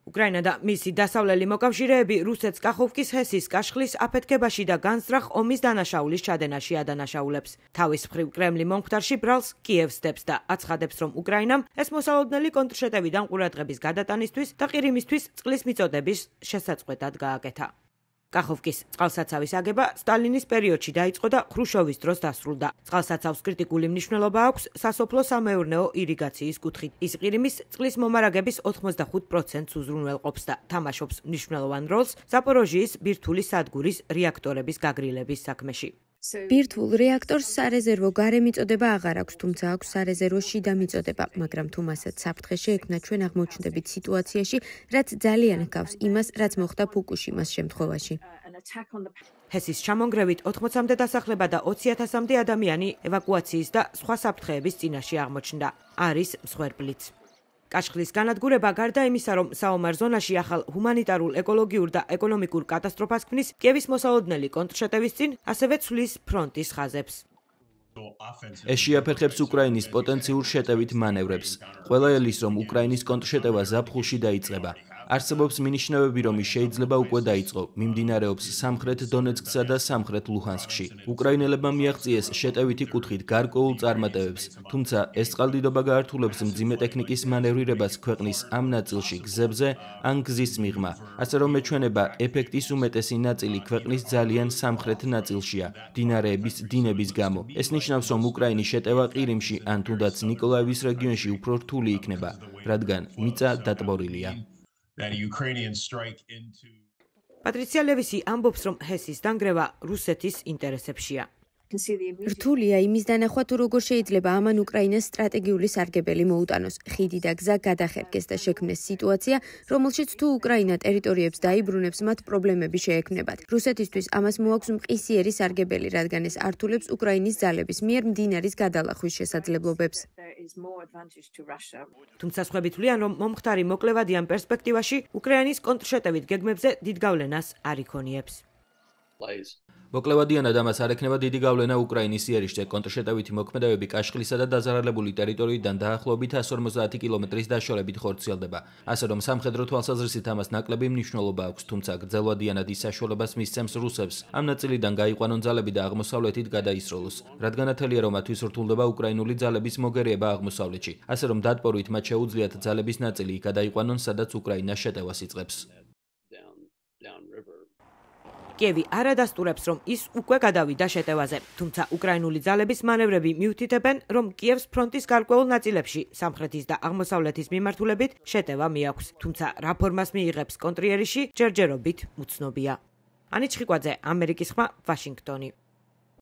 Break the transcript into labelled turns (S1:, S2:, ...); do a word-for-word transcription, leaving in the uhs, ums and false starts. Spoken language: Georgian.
S1: უკრაინა და მისი დასავლელი მოკავშირეები რუსეთს კახოვკის ჰესის კაშხლის აფეთქებაში და განსწრახ ომის დანაშაულის ჩადენაში ადანაშაულებს. თავის მხრივ კრემლი მომხდარში ბრალს კიევს სდებს და აცხადებს, რომ უკრაინამ ეს მოსალოდნელი კონტრშეტევიდან ყურადღების გადატანისთვის და ყირიმისთვის წყლის მიწოდების შესაწყვეტად გააკეთა. კახოვკის წყალსაცავის აგება სტალინის პერიოდში დაიწყო და ხრუშოვის დროს დასრულდა. წყალსაცავს კრიტიკული მნიშვნელობა აქვს სასოფლო-სამეურნეო ირიგაციის კუთხით. ის ყირიმის წყლის მომარაგების ოთხმოცდახუთ პროცენტს უზრუნველყოფს და თამაშობს მნიშვნელოვან როლს ზაპოროჟიის ბირთვული სადგურის რეაქტორების გაგრილების საქმეში.
S2: ბირთვულ რეაქტორს სარეზერვო გარე მიწოდება აღარ აქვს, თუმცა აქვს სარეზერვო შიდა მიწოდება, მაგრამ თუ მასაც საფრთხე შეექმნა, ჩვენ აღმოჩნდებით სიტუაციაში, რაც ძალიან ჰგავს იმას, რაც მოხდა ფუკუშიმას შემთხვევაში.
S1: ჰესის ჩამონგრევით ოთხმოცამდე დასახლება და ოცი ათასამდე ადამიანი ევაკუაციის და სხვა საფრთხეების წინაშე აღმოჩნდა. არის მსხვერპლიც. კაშხლის განადგურება გარდა იმისა, რომ საომარ ზონაში ახალ ჰუმანიტარულ, ეკოლოგიურ და ეკონომიკურ კატასტროფას ქმნის კიევის მოსალოდნელი კონტრშეტევის წინ, ასევე ცვლის ფრონტის ხაზებს.
S3: ეს შეაფერხებს უკრაინის პოტენციურ შეტევით მანევრებს. ყველა ელის, რომ უკრაინის კონტრშეტევა ზაფხულში დაიწყება. არსებობს მინიშნებები, რომ ის შეიძლება უკვე დაიწყო, მიმდინარეობს სამხრეთ დონეცკსა და სამხრეთ ლუჰანსკში. უკრაინელებმა მიაღწიეს შეტევითი კუთხით გარკვეულ წარმატებებს, თუმცა ეს წყალდიდობა გაართულებს მძიმე ტექნიკის მანევრირებას ქვეყნის ამ ნაწილში გზებზე ან გზის მიღმა, ასე რომ ეჩვენება ეფექტის უმეტესი ნაწილი ქვეყნის ძალიან სამხრეთ ნაწილშია, მდინარეების დინების გამო. ეს ნიშნავს, რომ უკრაინის შეტევა ყირიმში ან თუნდაც ნიკოლაევის რეგიონში უფრო რთული იქნება, რადგან მიწა დატბორილია.
S1: პატრიცია ლევისი ამბობს, რომ ჰესის დანგრევა რუსეთის ინტერესებშია.
S2: რთულია იმის დანახვა, თუ როგორ შეიძლება ამან უკრაინას სტრატეგიული სარგებელი მოუტანოს, ხიდი და გზა გადახერგეს და შექმნეს სიტუაცია, რომელშიც თუ უკრაინა ტერიტორიებს დაიბრუნებს, მათ პრობლემები შეექმნებათ. რუსეთისთვის ამას მოაქვს მყისიერი სარგებელი, რადგან ეს ართულებს უკრაინის ძალების მიერ მდინარის გადალახვის შესაძლებლობებს.
S1: თუმცა სხვები თვლიან, რომ მომხდარი მოკლევადიან პერსპექტივაში უკრაინის კონტრშეტევით გეგმებზე დიდ გავლენას არ იქონიებს.
S3: მოკლევადიანად ამას არ ექნება დიდი გავლენა უკრაინის იერიშზე. კონტრშეტევითი მოქმედებები კაშხლისა და დაზარალებული ტერიტორიიდან დაახლოებით εκατს ორმოცდაათი კილომეტრის დაშორებით ხორციელდება. ასე რომ სამხედრო თვალსაზრისით ამას ნაკლები მნიშვნელობა აქვს, თუმცა გრძელვადიანად ის საშუალებას მისცემს რუსებს ამ ნაწილიდან გაიყვანონ ძალები და აღმოსავლეთით გადაისროლოს. რადგან ათელია, რომ მათთვის რთულდება უკრაინული ძალების მოგერიება აღმოსავლეთში, ასე რომ დატბორვით მათ შეუძლიათ ძალების ნაწილი იქ გადაიყვანონ, სადაც უკრაინა შეტევას იწყებს.
S1: კიევი არ ადასტურებს, რომ ის უკვე გადავიდა შეტევაზე, თუმცა უკრაინული ძალების მანევრები მიუთითებენ, რომ კიევს ფრონტის გარკვეულ ნაწილებში სამხრეთის და აღმოსავლეთის მიმართულებით შეტევა მიაქვს, თუმცა რა ფორმას მიიღებს კონტრიერიში ჯერჯერობით უცნობია. ანიჩხიკვაძე, ამერიკის ხმა, ვაშინგტონი.